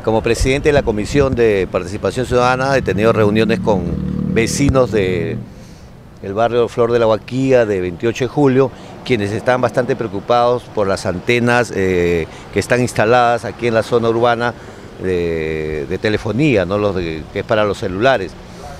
Como presidente de la Comisión de Participación Ciudadana he tenido reuniones con vecinos del barrio Flor de la Huaquilla de 28 de julio, quienes están bastante preocupados por las antenas que están instaladas aquí en la zona urbana de telefonía, ¿no? que es para los celulares.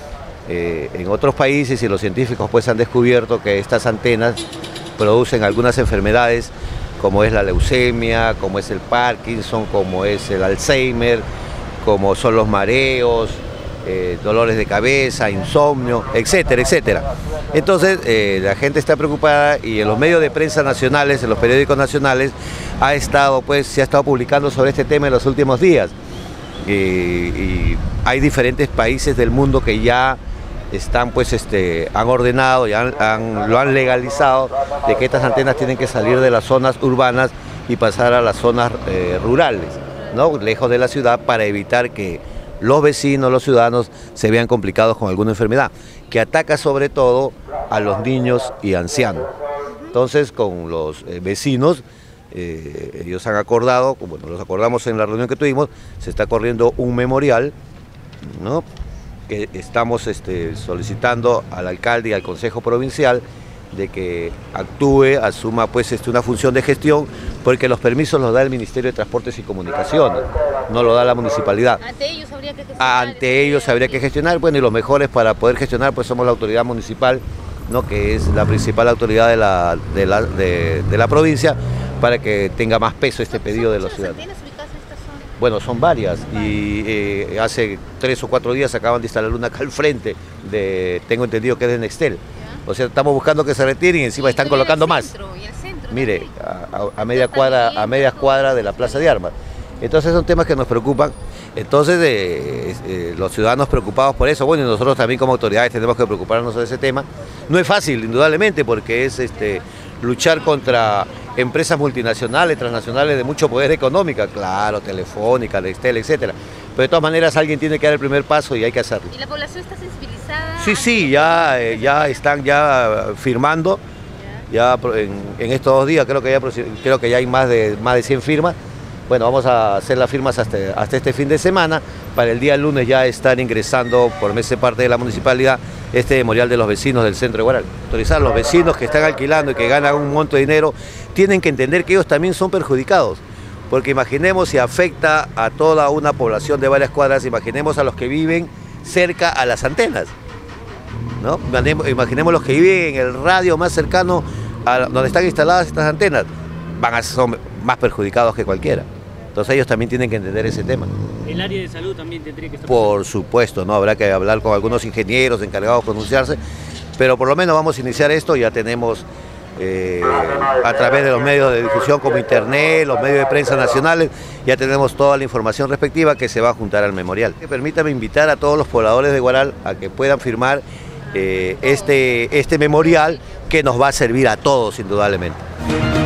En otros países y los científicos pues han descubierto que estas antenas producen algunas enfermedades como es la leucemia, como es el Parkinson, como es el Alzheimer, como son los mareos, dolores de cabeza, insomnio, etcétera, etcétera. Entonces la gente está preocupada y en los medios de prensa nacionales, en los periódicos nacionales, se ha estado publicando sobre este tema en los últimos días. Y hay diferentes países del mundo que ya están han ordenado, lo han legalizado, de que estas antenas tienen que salir de las zonas urbanas y pasar a las zonas rurales, ¿no? Lejos de la ciudad, para evitar que los vecinos, los ciudadanos se vean complicados con alguna enfermedad, que ataca sobre todo a los niños y ancianos. Entonces, con los vecinos, ellos han acordado, como los acordamos en la reunión que tuvimos, se está corriendo un memorial, ¿no? Que estamos solicitando al alcalde y al Consejo Provincial de que actúe, asuma pues una función de gestión, porque los permisos los da el Ministerio de Transportes y Comunicaciones, no lo da la municipalidad. Ante ellos habría que gestionar. Ante ellos habría que gestionar, bueno, y los mejores para poder gestionar pues somos la autoridad municipal, ¿no? Que es la principal autoridad de la provincia, para que tenga más peso este pedido de los ciudadanos. Bueno, son varias y hace 3 o 4 días acaban de instalar una acá al frente, tengo entendido que es de Nextel. O sea, estamos buscando que se retiren y encima están colocando más. Mire, a media cuadra de la Plaza de Armas. Entonces son temas que nos preocupan. Entonces los ciudadanos preocupados por eso, bueno, y nosotros también como autoridades tenemos que preocuparnos de ese tema. No es fácil, indudablemente, porque es luchar contra empresas multinacionales, transnacionales de mucho poder económico, claro, Telefónica, Nextel, etcétera. Pero de todas maneras alguien tiene que dar el primer paso y hay que hacerlo. ¿Y la población está sensibilizada? Sí, ya están firmando, ya en estos 2 días creo que ya hay más de 100 firmas. Bueno, vamos a hacer las firmas hasta este fin de semana, para el día lunes ya estar ingresando por mes de parte de la municipalidad este memorial de los vecinos del centro de Huaral. Autorizar a los vecinos que están alquilando y que ganan un monto de dinero, tienen que entender que ellos también son perjudicados, porque imaginemos si afecta a toda una población de varias cuadras, imaginemos a los que viven cerca a las antenas, ¿no? Imaginemos los que viven en el radio más cercano a donde están instaladas estas antenas, son más perjudicados que cualquiera. Entonces ellos también tienen que entender ese tema. ¿El área de salud también tendría que estar? Por supuesto, ¿no? Habrá que hablar con algunos ingenieros encargados de pronunciarse, pero por lo menos vamos a iniciar esto. Ya tenemos a través de los medios de difusión como internet, los medios de prensa nacionales, ya tenemos toda la información respectiva que se va a juntar al memorial. Permítame invitar a todos los pobladores de Huaral a que puedan firmar este memorial, que nos va a servir a todos indudablemente.